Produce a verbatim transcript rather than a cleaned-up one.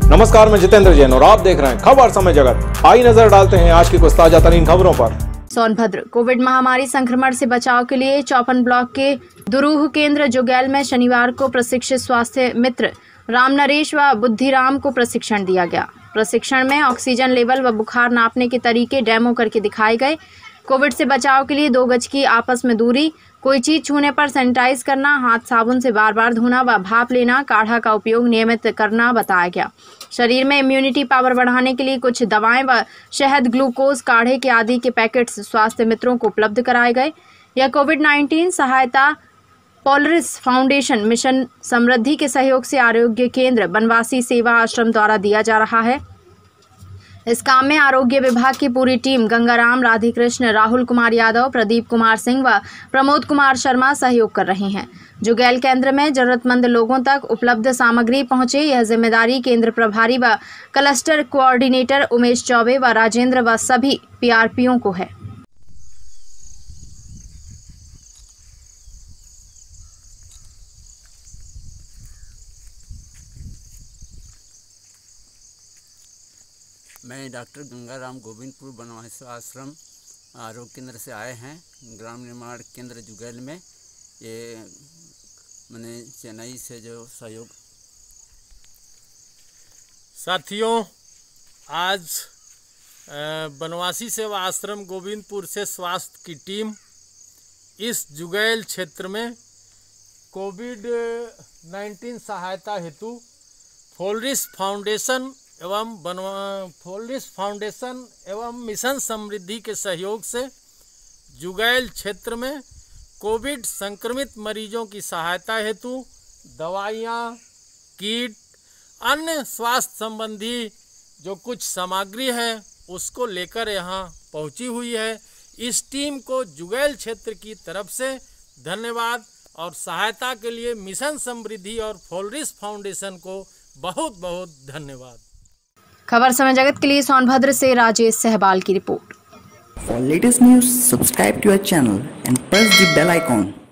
नमस्कार, मैं जितेंद्र जैन और आप देख रहे हैं खबर समय जगत। आई नजर डालते हैं आज की कुछ ताजा तरीन खबरों पर। सोनभद्र कोविड महामारी संक्रमण से बचाव के लिए चौपन ब्लॉक के दुरूह केंद्र जुगैल में शनिवार को प्रशिक्षित स्वास्थ्य मित्र राम नरेश व बुद्धिराम को प्रशिक्षण दिया गया। प्रशिक्षण में ऑक्सीजन लेवल व बुखार नापने के तरीके डेमो करके दिखाए गए। कोविड से बचाव के लिए दो गज की आपस में दूरी, कोई चीज छूने पर सैनिटाइज करना, हाथ साबुन से बार बार धोना व भाप लेना, काढ़ा का उपयोग नियमित करना बताया गया। शरीर में इम्यूनिटी पावर बढ़ाने के लिए कुछ दवाएं व शहद, ग्लूकोज, काढ़े के आदि के पैकेट्स स्वास्थ्य मित्रों को उपलब्ध कराए गए। यह कोविड नाइन्टीन सहायता पोलरिस फाउंडेशन मिशन समृद्धि के सहयोग से आरोग्य केंद्र बनवासी सेवा आश्रम द्वारा दिया जा रहा है। इस काम में आरोग्य विभाग की पूरी टीम गंगाराम, राधेकृष्ण, राहुल कुमार यादव, प्रदीप कुमार सिंह व प्रमोद कुमार शर्मा सहयोग कर रहे हैं। जुगैल केंद्र में जरूरतमंद लोगों तक उपलब्ध सामग्री पहुंचे, यह जिम्मेदारी केंद्र प्रभारी व क्लस्टर कोऑर्डिनेटर उमेश चौबे व राजेंद्र व सभी पीआरपीओ को है। मैं डॉक्टर गंगाराम गोविंदपुर बनवासी आश्रम आरोग्य केंद्र से आए हैं। ग्राम निर्माण केंद्र जुगैल में ये मैंने चेन्नई से जो सहयोग। साथियों, आज बनवासी सेवा आश्रम गोविंदपुर से स्वास्थ्य की टीम इस जुगैल क्षेत्र में कोविड नाइन्टीन सहायता हेतु पोलरिस फाउंडेशन एवं बनवा पोलरिस फाउंडेशन एवं मिशन समृद्धि के सहयोग से जुगैल क्षेत्र में कोविड संक्रमित मरीजों की सहायता हेतु दवाइयाँ, किट, अन्य स्वास्थ्य संबंधी जो कुछ सामग्री है उसको लेकर यहाँ पहुँची हुई है। इस टीम को जुगैल क्षेत्र की तरफ से धन्यवाद और सहायता के लिए मिशन समृद्धि और पोलरिस फाउंडेशन को बहुत बहुत धन्यवाद। खबर समय जगत के लिए सोनभद्र से राजेश सहबाल की report. For latest news, subscribe to our channel and press the bell icon.